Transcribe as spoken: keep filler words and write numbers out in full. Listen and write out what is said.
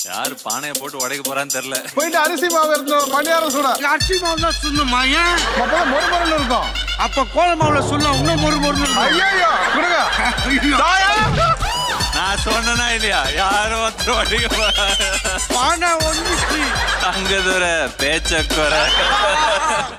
யாரு பானையை போட்டு உடைக்க போறான்னு தெரியல. போயிட்டு அரிசி மாவு எடுத்து பணியாரம் சுட. அரிசி மாவு தான் சுடணுமா? ஏன் அப்பதான் மொறு மொறுன்னு இருக்கும். அப்ப கோல மாவுல சுடல இன்னும் மொறு மொறுன்னு. ஐயோ கொடுங்க. நான் சொன்னா இல்லையா யாரும் ஒருத்தர் உடைக்க போறாங்க. பானை ஒண்ணு அங்க தூர பேச்ச குறை.